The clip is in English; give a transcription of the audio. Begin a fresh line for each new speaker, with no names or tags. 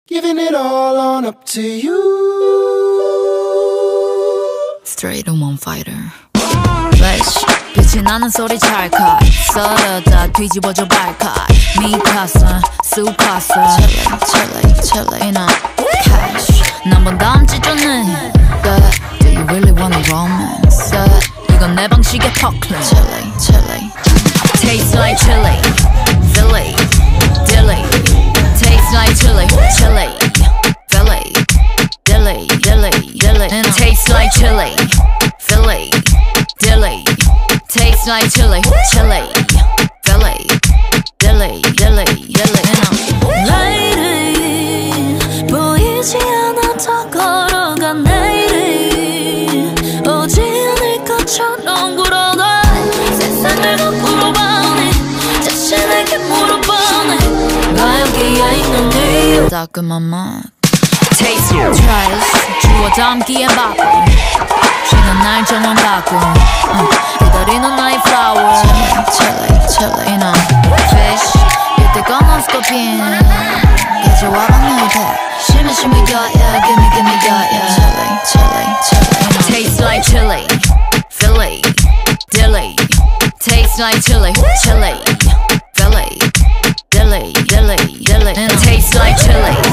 Giving it all on up to you.
Straight on one fighter. Flash 빛이 나는 소리 찰칵 썰어다 뒤집어줘 발칵 미카선 수파선 첼레 이나 cash 난번 다음 지조는 Do you really wanna romance? 이건 내 방식의 턱클린 첼레 Taste like chili Philly Dilly Taste like chili Philly Dilly And taste like chili Philly Dilly Taste like chili Philly Dilly Lady 보이지 않아 더 걸어가 내일이 오지 않을 것처럼 굴어가 세상을 거꾸로 보네 자신에게 물어보네 나 여기에 있는 네 따끔한 맛 Taste Trials 주워 담기에 바쁜 쉬는 날 정원 가끔 기다리는 나의 flower Chili you know Fish 이때가 non-stop인 가져와봐 내 배 shimmy got ya gimme got ya Chili you know Taste like chili Philly Dilly Taste like chili Philly Dilly and taste like chili